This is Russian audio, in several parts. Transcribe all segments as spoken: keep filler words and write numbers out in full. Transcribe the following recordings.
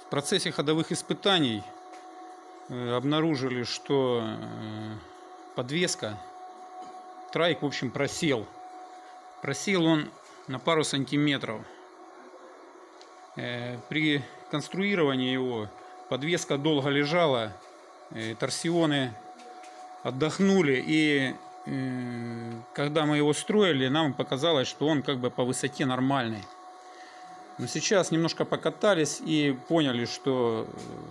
В процессе ходовых испытаний обнаружили, что подвеска, трайк, в общем, просел. Просел он на пару сантиметров. При конструировании его подвеска долго лежала, торсионы отдохнули, и когда мы его строили, нам показалось, что он как бы по высоте нормальный. Но сейчас немножко покатались и поняли, что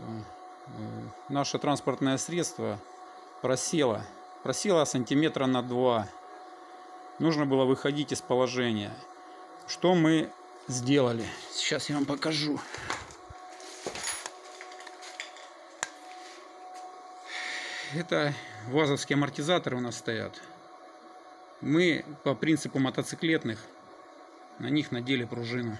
наше транспортное средство просело. Просело сантиметра на два. Нужно было выходить из положения. Что мы сделали? Сейчас я вам покажу. Это вазовские амортизаторы у нас стоят. Мы по принципу мотоциклетных на них надели пружину.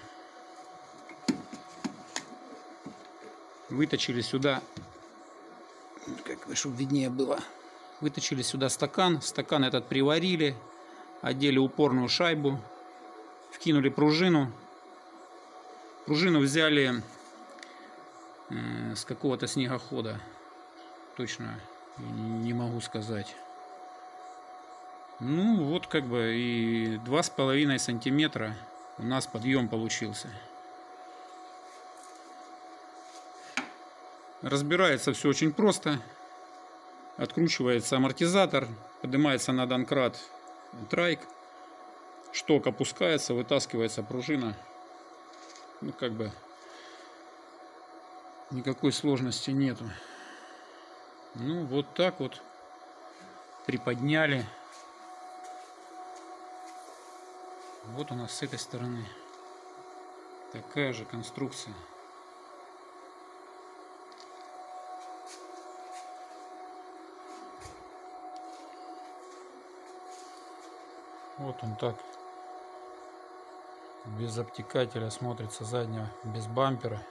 Выточили сюда, как бы, чтобы виднее было, выточили сюда стакан. Стакан этот приварили, одели упорную шайбу, вкинули пружину. Пружину взяли э, с какого-то снегохода. Точно не могу сказать. Ну вот как бы и два с половиной сантиметра у нас подъем получился. Разбирается все очень просто. Откручивается амортизатор, поднимается на донкрат трайк, шток опускается, вытаскивается пружина. Ну как бы никакой сложности нету. Ну вот так вот приподняли. Вот у нас с этой стороны такая же конструкция. Вот он так без обтекателя смотрится заднего, без бампера.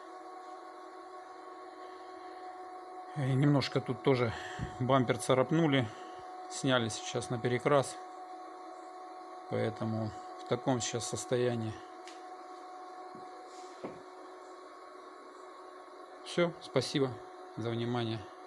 И немножко тут тоже бампер царапнули, сняли сейчас на перекрас, поэтому в таком сейчас состоянии. Все, спасибо за внимание.